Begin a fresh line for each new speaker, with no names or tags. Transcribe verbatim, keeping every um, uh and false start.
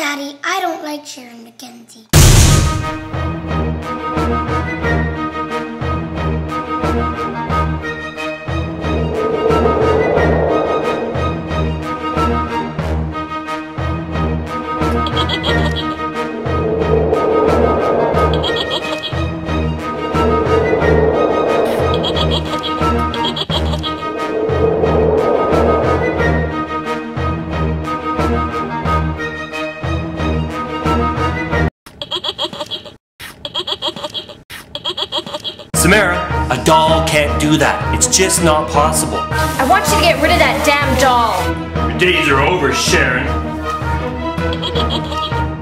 Daddy, I don't like Sharon MacKenzie.
Samara, a doll can't do that. It's just not possible.
I want you to get rid of that damn doll.
Your days are over, Sharon.